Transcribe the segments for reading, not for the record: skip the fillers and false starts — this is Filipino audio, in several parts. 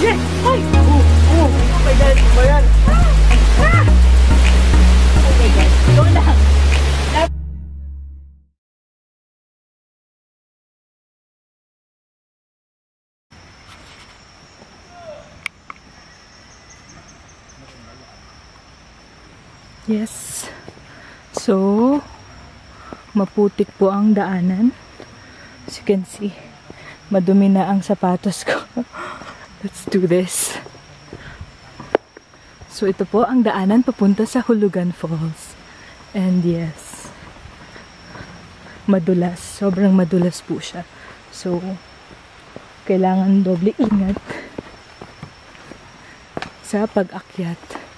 Yes! Ay! Oh my God! Ano ba yan? Oh my God! Go lang! Yes. So, maputik po ang daanan. As you can see, madumi na ang sapatos ko. Let's do this. So, ito po ang daanan papunta sa Hulugan Falls. And yes, madulas. Sobrang madulas po siya. So, kailangan doble ingat sa pag-akyat.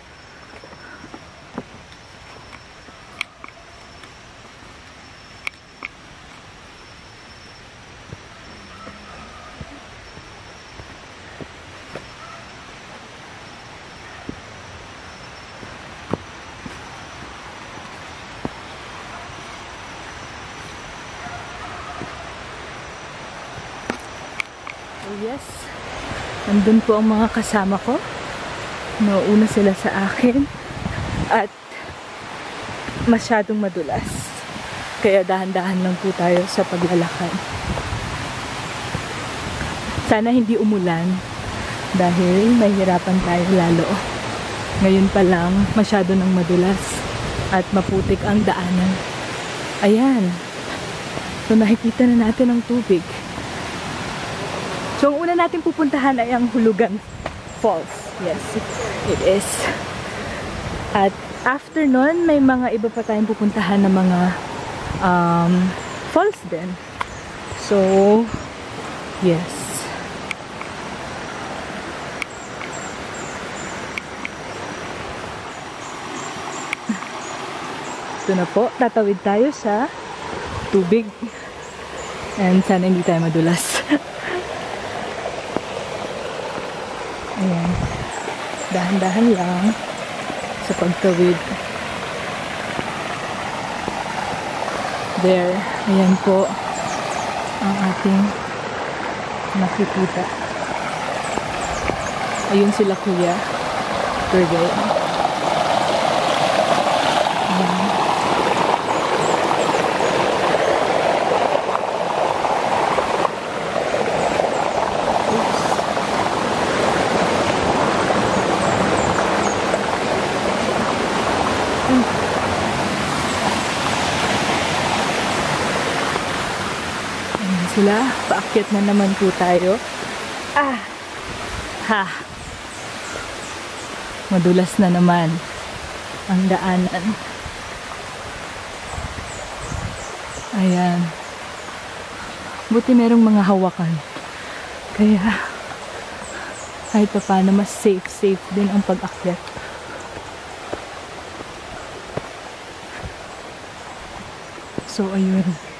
So yes, nandun po ang mga kasama ko. Nauuna sila sa akin at masyadong madulas. Kaya dahan-dahan lang po tayo sa paglalakad. Sana hindi umulan dahil mahirapan tayo lalo. Ngayon pa lang masyado nang madulas at maputik ang daanan. Ayan. So nakikita na natin ang tubig. So, ang una natin pupuntahan ay ang Hulugan Falls. Yes, it is. At after nun, may mga iba pa tayong pupuntahan na mga falls din. So, yes. Ito na po, tatawid tayo sa tubig. And sana hindi tayo madulas. Ayan. Dahan-dahan lang sa pagtawid. There. Ayan po ang ating nakikita. Ayun sila kuya. Tour guide. Ayan. Sila, paakyat na naman po tayo. Madulas na naman ang daanan. Ayan. Buti merong mga hawakan. Kaya kahit pa paano mas safe din ang pag-akyat. So ayun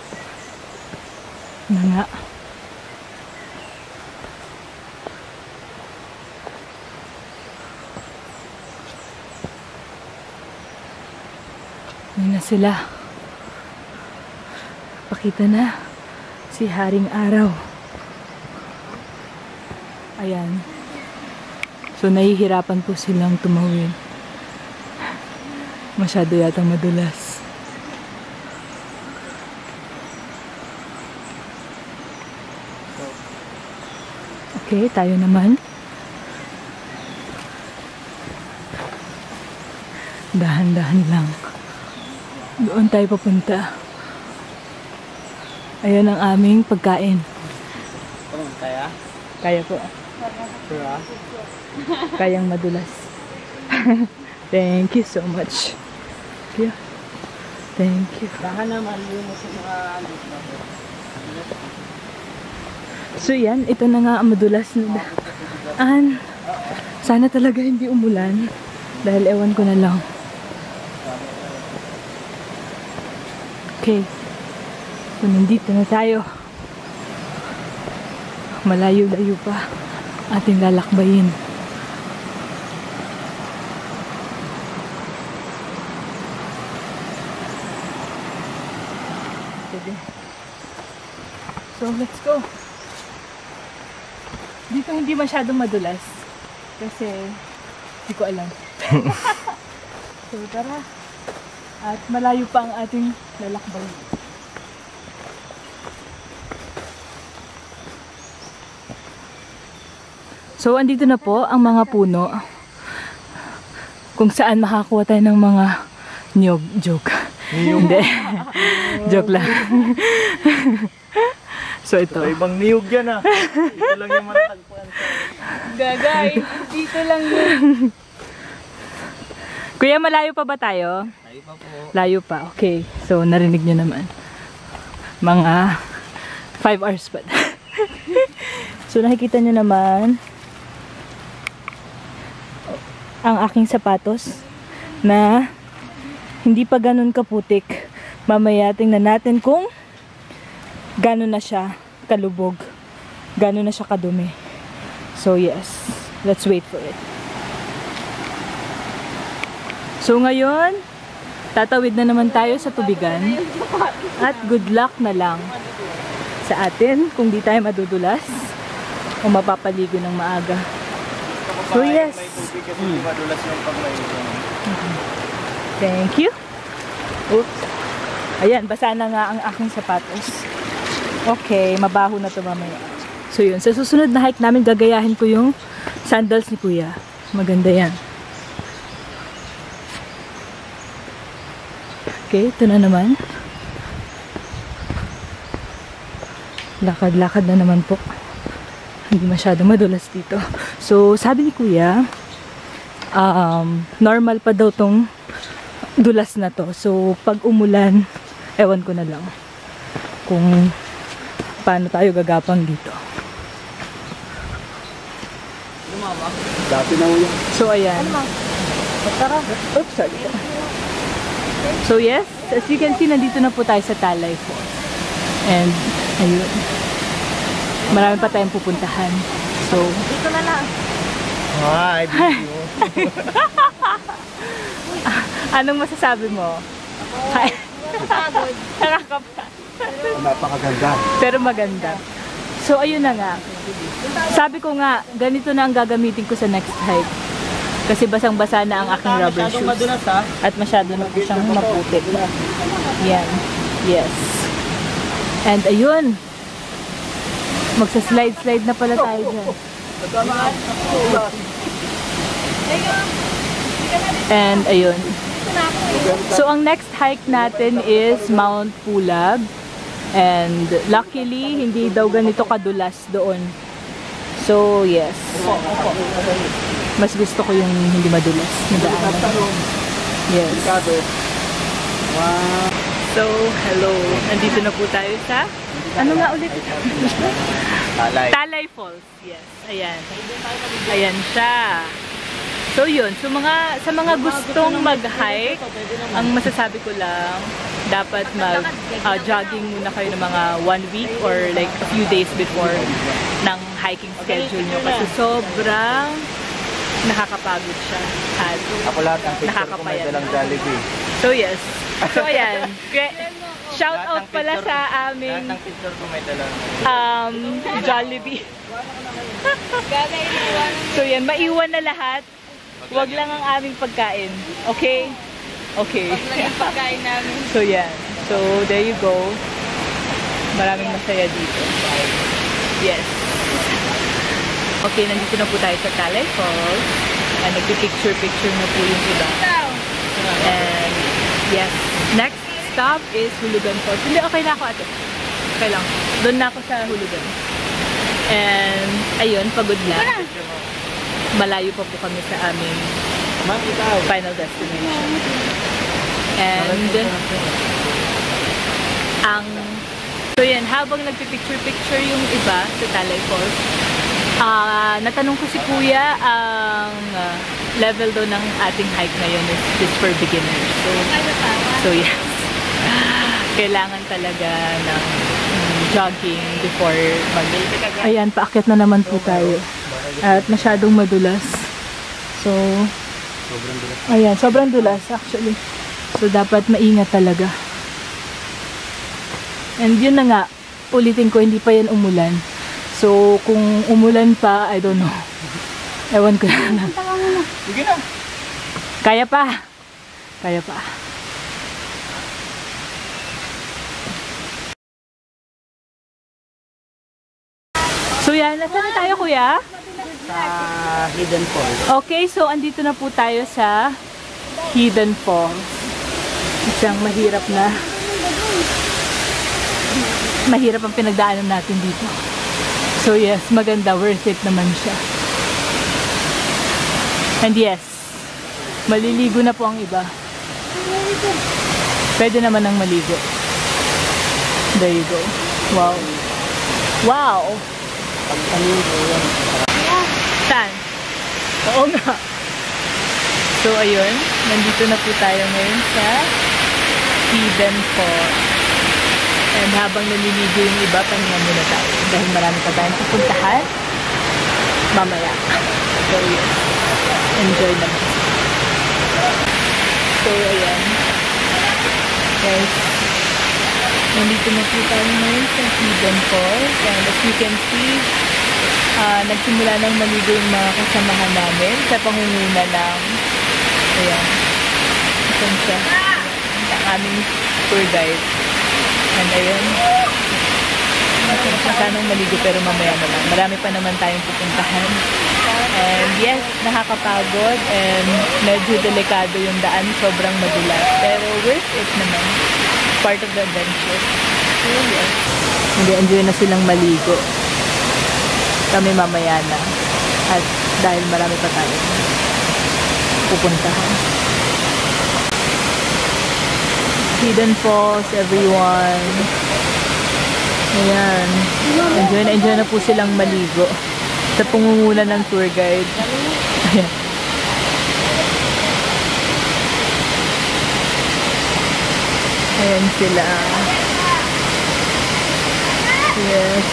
na nga. Ayun na sila. Pakita na si Haring Araw. Ayan. So nahihirapan po silang tumawid. Masyado yatang madulas. Okay, tayo naman. Dahan-dahan lang. Doon tayo papunta. Ayan ang aming pagkain. Kaya? Kaya po. Kayang madulas. Thank you so much. Thank you. Dahan naman yun sa mga So yan, ito na nga ang madulas na daan. Sana talaga hindi umulan. Dahil ewan ko na lang. Okay. So nandito na tayo. Malayo-layo pa ating lalakbayin. So let's go. Dito hindi masyadong madulas. Kasi, hindi ko alam. So, tara. At malayo pa ang ating lalakbay. So, andito na po ang mga puno. Kung saan makakuha tayo ng mga niyog. Joke. Hindi. Joke lang. So, ito. Ibang niyog yan ah. Ito lang yung matatagpuan sa... Gagay, dito lang yun. Kuya, malayo pa ba tayo? Layo pa po. Layo pa, okay. So, narinig nyo naman. Mga 5 hours pa. So, nakikita nyo naman ang aking sapatos na hindi pa ganun kaputik. Mamaya tingnan natin kung gano'n na siya kalubog. Gano'n na siya kadumi. So, yes. Let's wait for it. So, ngayon, tatawid na naman tayo sa tubigan. At good luck na lang sa atin kung di tayo madudulas o mapapaligo ng maaga. So, yes. May tubig kasi madulas yung pag may... Thank you. Oops. Ayan, basa na nga ang aking sapatos. Okay, mabaho na to mamaya. So, yun. Sa susunod na hike namin, gagayahin ko yung sandals ni Kuya. Maganda yan. Okay, ito na naman. Lakad-lakad na naman po. Hindi masyadong madulas dito. So, sabi ni Kuya, normal pa daw tong dulas na to. So, pag umulan, ewan ko na lang kung paano tayo gagapang dito. Dati na ulo. So, ayan. Tara. Oops, sorry. So, yes, as you can see, nandito na po tayo sa Talay Falls. And, ayun. Marami pa tayong pupuntahan. So, dito na lang. Hi, video. Anong masasabi mo? Hi. Nakakapa. Napakaganda. Pero maganda. So, ayun na nga. Sabi ko nga, ganito na ang gagamitin ko sa next hike. Kasi basang-basa na ang aking rubber shoes. Madulas ha. At masyado na po siyang maputik. Yan. Yes. And ayun. Magsa-slide-slide na pala tayo dyan. And ayun. So, ang next hike natin is Mount Pulag. And luckily, hindi daw ganito kadulas doon. So, yes. Mas gusto ko yung hindi madulas na daanan. Yes. So, hello. Nandito na po tayo sa... Ano nga ulit? Talay. Talay Falls. Yes. Ayan. Ayan siya. So, yun. So, sa mga gustong mag-hike, ang masasabi ko lang, dapat mag-jogging muna kayo ng mga 1 week or like a few days before ng hiking schedule nyo. Kasi sobrang nakakapagod siya. At Ako lahat ng picture ko may nakakapayat. dalang Jollibee. So, yes. So, ayan. Shout out pala sa Lahat aming ng picture ko may dalang Jollibee. So, yan. Maiwan na lahat. Wag lang ang aming pagkain. Okay? Okay. Wag lang yung pagkain namin. So, yan. So, there you go. Maraming masaya dito. Yes. Okay, nandito na po tayo sa Talay Falls. Nagpipicture-picture na po yung iba. And, yes. Next stop is Hulugan Falls. Hindi, okay na ako ate. Okay lang. Doon na ako sa Hulugan. And, ayun, pagod lang. Malayo pa po kami sa aming final destination. And, so yan, habang nagpipicture-picture yung iba sa Talay Falls, natanong ko si Kuya, ang level do ng ating hike ngayon is for beginners. So yes. Kailangan talaga ng jogging before Ayan, paakyat na naman po tayo. At masyadong madulas. So, ayan, sobrang dulas actually. So, dapat maingat talaga. And yun na nga, ulitin ko, hindi pa yan umulan. So, kung umulan pa, I don't know. Ewan ko na. Sige na. Kaya pa. Kaya pa. So yan, nasaan na tayo kuya? Sa Hidden Falls. Okay, so andito na po tayo sa Hidden Falls. Isang mahirap ang pinagdaanan natin dito. So yes, maganda, worth it naman siya. And yes, maliligo na po ang iba. Pwede naman ang maligo. There you go. Wow. Wow! Saan? Oo nga. So ayun, nandito na po tayo ngayon sa Hidden Falls. And habang naliligo yung iba, pahinga muna tayo. Dahil marami pa tayong pupuntahan mamaya. So yes, enjoy naman. So ayan. Guys, nandito na po tayo ngayon sa Hidden Falls. And as you can see, nagsimula nang maligo yung mga kasamahan namin sa pangunguna ng ayan, isan siya, ang aming tour guide. And ayun, sanang maligo pero mamaya na lang. Marami pa naman tayong pupuntahan. And yes, nakakapagod and medyo delikado yung daan, sobrang madulas. Pero worth it naman. Part of the adventure. So yes, enjoy na silang maligo. Kami mamaya na. At dahil marami pa tayong pupuntahan. Hidden Falls, everyone. Ayan. Enjoy na po silang maligo. Sa pangunguna ng tour guide. Ayan. Ayan sila. Yes.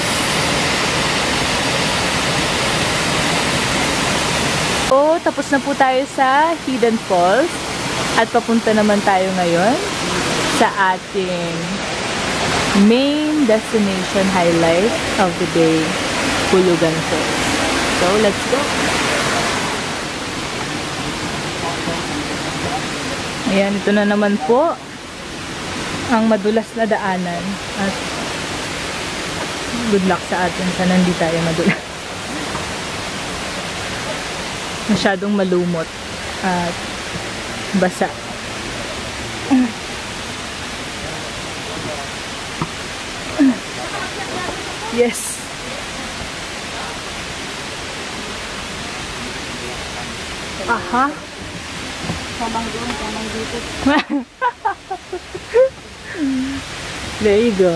So, tapos na po tayo sa Hidden Falls. At papunta naman tayo ngayon sa ating main destination highlight of the day, Hulugan Falls. So, let's go! Ayan, ito na naman po ang madulas na daanan. At good luck sa atin. Sana hindi tayo madulas. Masyadong malumot at basa. Yes. Aha. Samang doon, samang dito. There you go.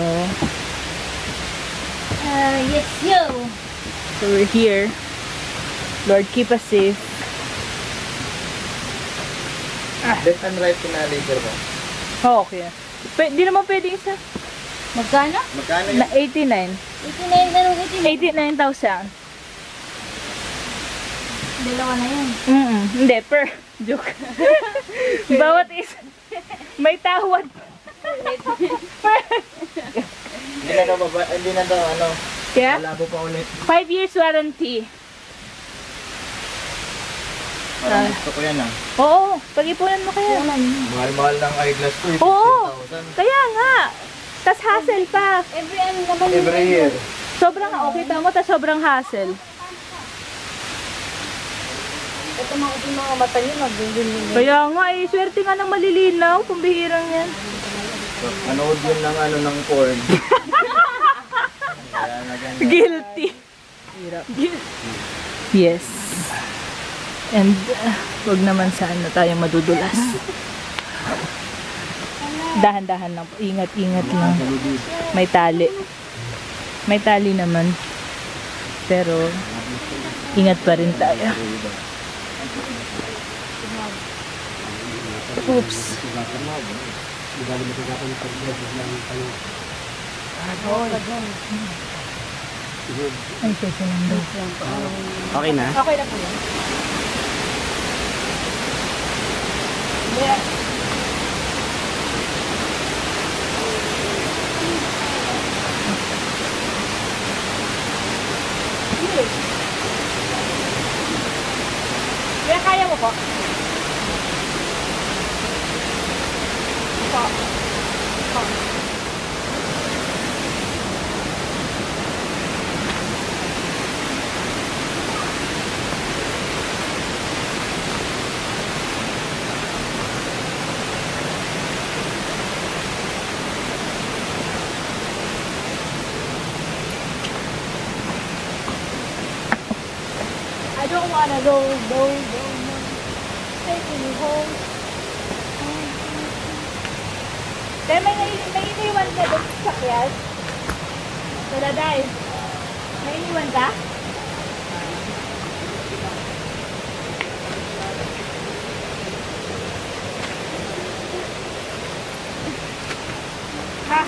Yes, yo. So we're here. Lord, keep us safe. Left and right later mo. Oh, okay. Di naman pwede isa. Magkano? Magkano Na yun? 89. 89, ganun 89,000. 89. Dalawa na yun. Hindi, per. Joke. Bawat isa. May tawad. Hindi na daw ano. Yeah? Malabo pa ulit. 5 years warranty. Parang gusto ko yan ah. Oo, pag-ipunan mo kaya. Mahal-mahal ng eyeglass ko. Oo, 15,000. kaya nga. Tas hassle pa. Every ano naman Every year. Sobrang okay tama, tas sobrang hassle. Ito mga mata niyo, nagdudulin niyo. Kaya nga eh, swerte nga ng malilinaw, pambihirang yan. Manood yun ng ano ng cord. Kaya na ganyan. Guilty. Yes. And wag naman sa ano tayo madudulas. Dahan-dahan lang. Ingat-ingat lang. May tali. May tali naman. Pero ingat pa rin tayo. Oops. Ay, kasi nandun. Okay na? Okay na po yan. Yeah. Kaya kaya mo po? Po. Po. I don't wanna go. Take me home. Then may iniwan ka doon sa sakyan? Sa daday? May iniwan ka? Ha?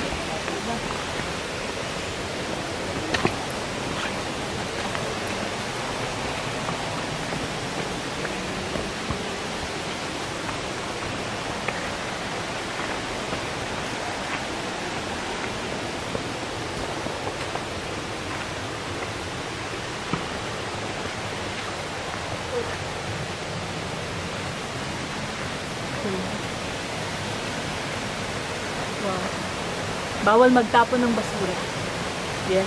Wow. Bawal magtapon ng basura. Yes.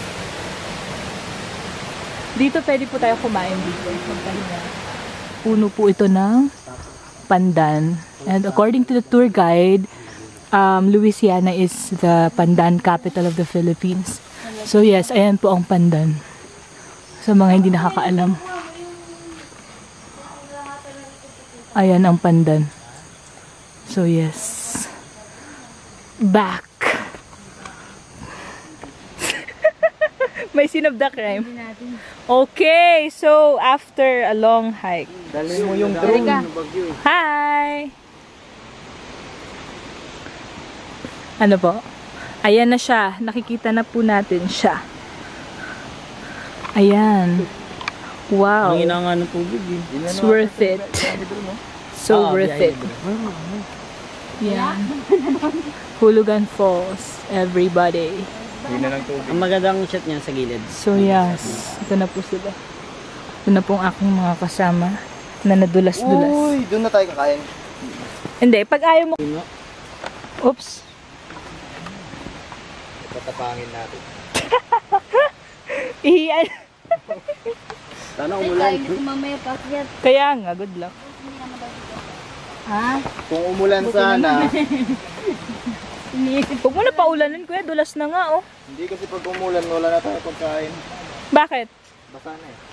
Dito pwede po tayo kumain dito. Magpahinga. Puno po ito ng pandan. And according to the tour guide, Louisiana is the pandan capital of the Philippines. So yes, ayan po ang pandan. Sa mga hindi nakakaalam. Ayan ang pandan. So yes. Back. May scene of the crime. Okay, so after a long hike. Dali mo yung drone. Hi! Ano po? Ayan na siya. Nakikita na po natin siya. Ayan. Wow. Ang ina nga ng tubig eh. It's worth it. So worth it. Yeah. Hulugan Falls, everybody. Hindi na ng tubig. Ang magandang shot niya sa gilid. So yes, ito na po sila. Ito na pong aking mga kasama na nadulas-dulas. Uy, doon na tayo kakain. Hindi, pag ayaw mo... Oops. Patapangin natin. Ihiyan. Sana Ay, umulan. tayo gusto mamaya pakyat. Kaya nga, good luck. Ha? Kung umulan sana, Iniisip Huwag mo na paulanin, kuya. Dulas na nga, oh. hindi kasi pag umulan, wala na tayo pagkain. Bakit? Basa na eh.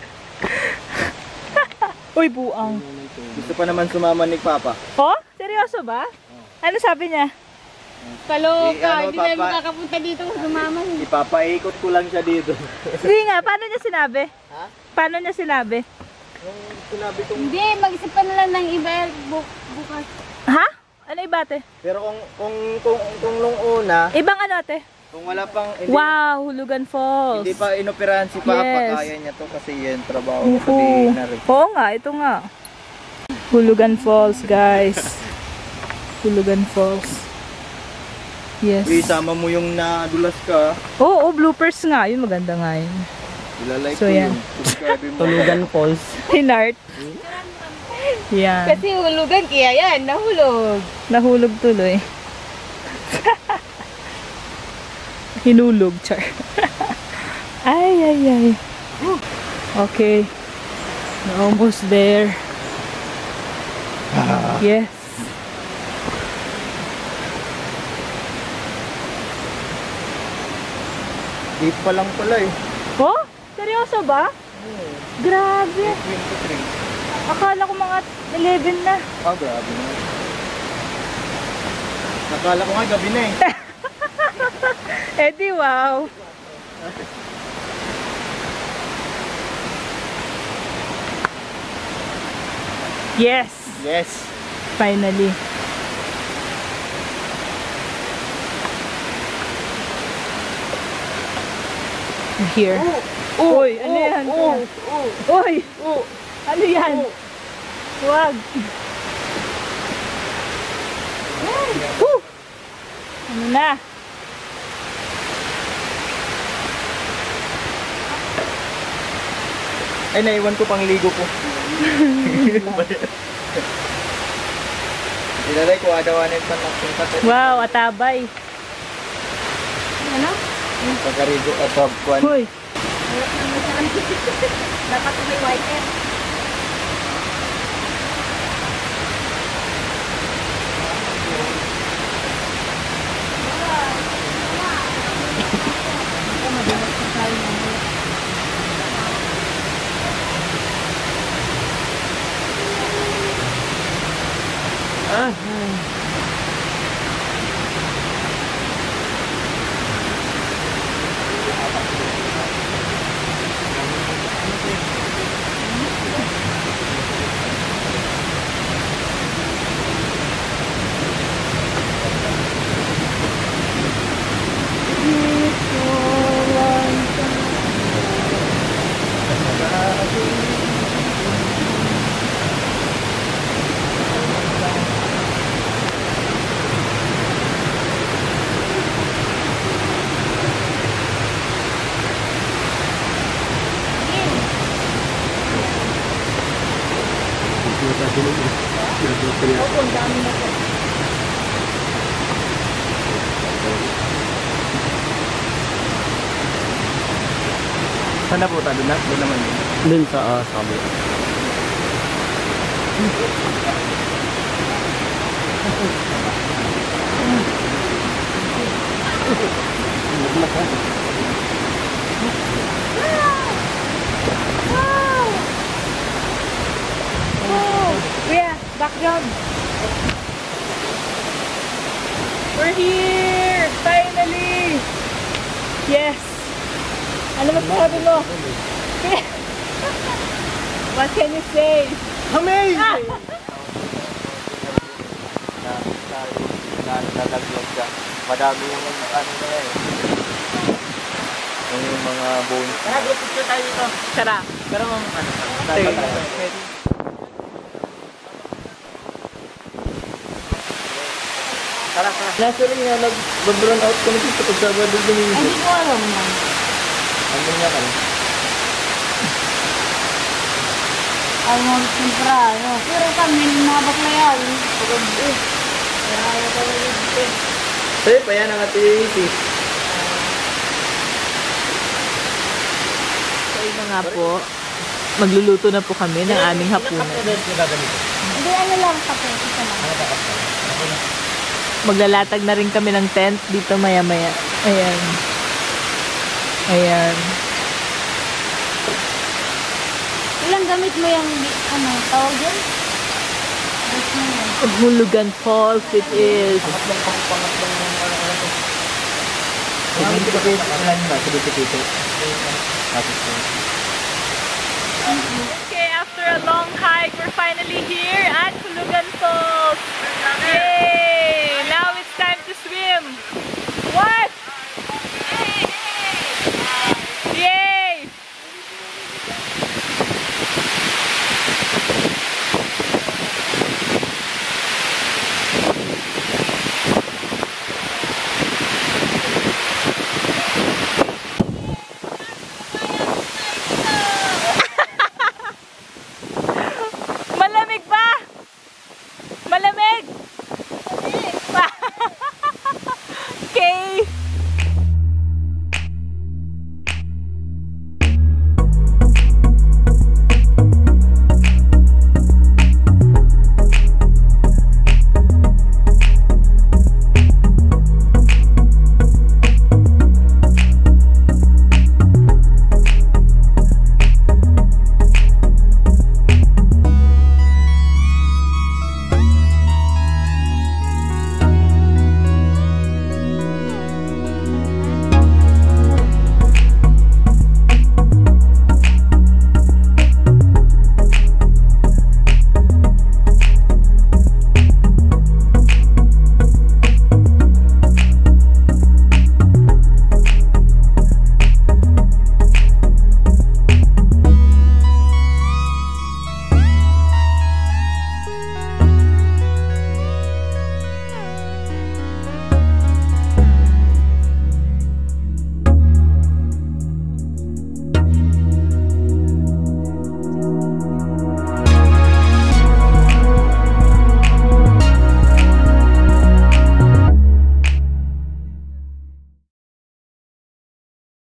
Uy, buang. Gusto pa naman sumama ni Papa. Oh? Seryoso ba? Ano sabi niya? Kaloka, Ano, hindi tayo Papa? makakapunta dito kung sumaman. Ipapaikot ko lang siya dito. Hindi nga, paano niya sinabi? Ha? Paano niya sinabi? Yung sinabi kong... Hindi, mag-isipan na lang ng iba bukas. Ha? Ano iba, ate? Pero kung nung una, Ibang ano, ate? kung wala pang... Hindi, Wow, Hulugan Falls. hindi pa inoperahan si Papa, Yes. kaya niya to kasi yan, trabaho niya sa Oo. dinner. Oo nga, ito nga. Hulugan Falls, guys. Hulugan Falls. Yes. Isama mo yung nadulas ka, Oo, bloopers nga. Yun, maganda nga yun. ilalike So, ko yan. yun. Subscribe mo. Tulugan Falls. Hinart. Yan. Kasi hulugan, kaya yan, nahulog. Nahulog tuloy. Hinulog, char. Ay. Okay. We're almost there. Yes. Deep pa lang pala eh. Oh? Seryoso ba? Grabe. 23. Akala ko mga 11 na. Ah, grabe naman. Nakala ko nga gabi na eh. Eh di wow. Yes. Yes. Finally. We're here. Uy, ano yan? Uy! Ano yan? Wag. Woo! Ano na? Ay, naiwan ko pang ligo ko. Ilalay ko adawanin pa natin sa Wow, atabay. Ano? pagkarigo at hapkuan. Hoy, Hirap na masarap. Dapat may wiper. Opo, ang dami na po. Saan na po tayo? Doon naman yun. Dun sa sabi. kuya, background. We're here! Finally! Yes! Ano masasabi mo? What can you say? Amazing! Nalaglag ka. Madami yung ano na eh. Yung mga bones. Tara, group picture tayo dito. Tara. Pero ano? Tara, tara. Nasa rin nga, nag-brown out kami dito pag Sabado Domingo. Hindi ko alam na. Ano nga kami? Ayaw mo simpra, ano. Pero kami, mga baklayan. Pagod eh. Kaya ayaw ko ulit eh. Sa'yo pa yan ang ati-isi. So ito nga po, magluluto na po kami ng aming hapunan. Hindi, ano lang, kape. Isa lang. Maglalatag na rin kami ng tent dito maya-maya. Ayan. Ayan. Ilang gamit mo yung, ano, tawag yun? Gas mo yun. Hulugan Falls it is. Okay, after a long hike, we're finally here.